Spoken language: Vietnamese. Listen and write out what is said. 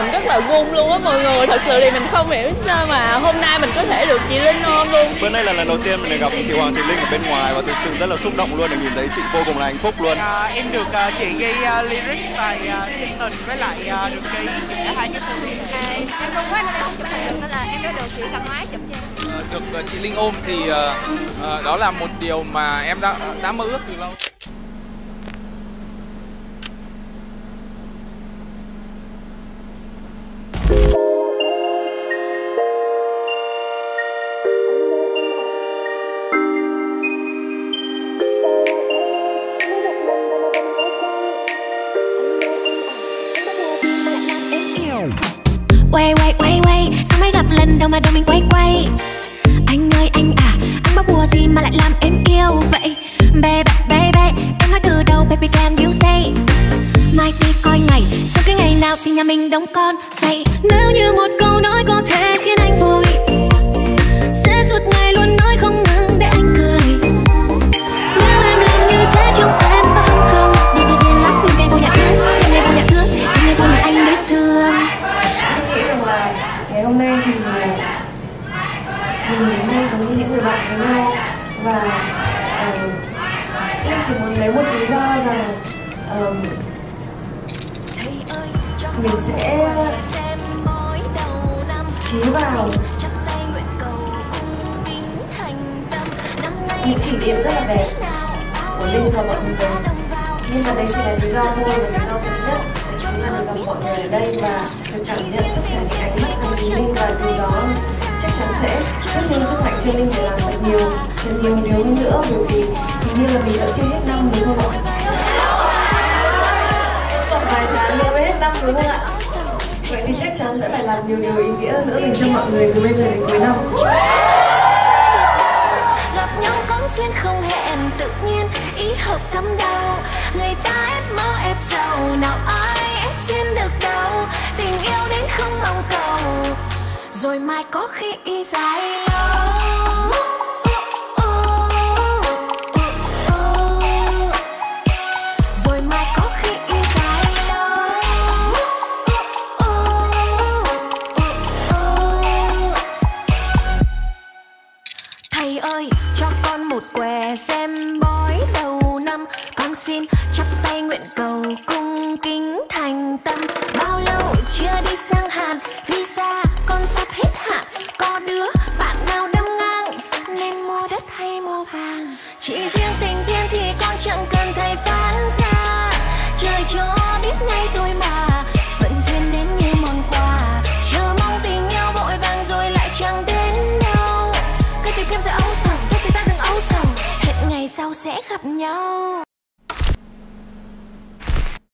mình rất là run luôn á mọi người. Thật sự thì mình không hiểu sao mà hôm nay mình có thể được chị Linh ôm luôn. Bữa nay là lần đầu tiên mình được gặp chị Hoàng Thị Linh ở bên ngoài và thực sự rất là xúc động luôn, để nhìn thấy chị vô cùng là hạnh phúc luôn. Em được chị ghi lyric bài trữ tình với lại được ghi vẽ hai cái phim. Em run quá nên em không chụp hình được, nên là em đã được chị cầm máy chụp cho em. Được chị Linh ôm thì đó là một điều mà em đã mơ ước từ lâu. Quay sao mới gặp lần đầu mà đầu mình quay. Anh ơi anh à, anh báo bùa gì mà lại làm em yêu vậy? Baby, em nói từ đầu baby can you say? Mai đi coi ngày, sau cái ngày nào thì nhà mình đóng con vậy? Nếu như một câu nói có thể khiến anh vui, sẽ suốt ngày luôn nói không ngừng để anh cười. Nếu em làm như thế trong em có hâm không? Đi lắc luôn cây vô nhà thương, em vô nhà thương, em vô nhà anh để thương. Em nghĩ rằng là ngày hôm nay thì mình đến đây giống như những người bạn với nhau, và Linh chỉ muốn lấy một lý do rằng mình sẽ ký vào những kỷ niệm rất là đẹp của Linh và mọi người. Nhưng mà đây chỉ là lý do thôi, và lý do duy nhất đấy chính là được gặp mọi người ở đây và được cảm nhận tất cả những ánh mắt của Linh, và từ đó chắc chắn sẽ rất nhiều sức mạnh cho Linh để làm thật nhiều điều hơn nữa, bởi vì hình như là mình đã chưa hết năm đúng không ạ? Còn vài tháng nữa mới hết năm đúng không ạ? Vậy thì chắc chắn sẽ phải làm nhiều điều ý nghĩa nữa dành cho mọi người từ bây giờ đến cuối năm. Gặp nhau có duyên không hẹn, tự nhiên ý hợp thấm đau. Người ta ép mơ ép giàu, nào ai ép duyên được đâu. Tình yêu đến không mong cầu, rồi mai có khi y dài lâu. Rồi mai có khi y dài lâu. Thầy ơi cho con một què xem bói đầu năm, con xin chắp tay nguyện cầu cung kính thành tâm. Bao lâu chưa đi sang Hàn, visa con sắp hết hạn. Có đứa bạn nào đâm ngang nên mua đất hay mua vàng? Chỉ riêng tình duyên thì con chẳng cần thầy phán ra, trời cho biết ngay thôi mà. Phận duyên đến như món quà, chờ mong tình nhau vội vàng rồi lại chẳng đến đâu. Cứ tìm kiếm sự âu sầu, thôi thì ta đừng âu sầu, hẹn ngày sau sẽ gặp nhau.